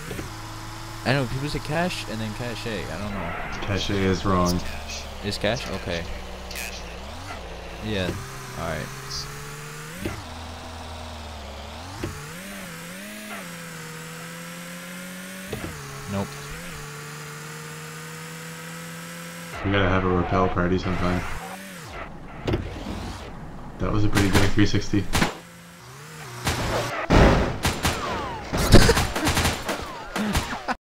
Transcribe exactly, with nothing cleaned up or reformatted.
I know people say cash and then cache. I don't know. Cache is wrong. Is cash? Okay. Yeah. All right. Nope. We gotta have a rappel party sometime. That was a pretty good three sixty.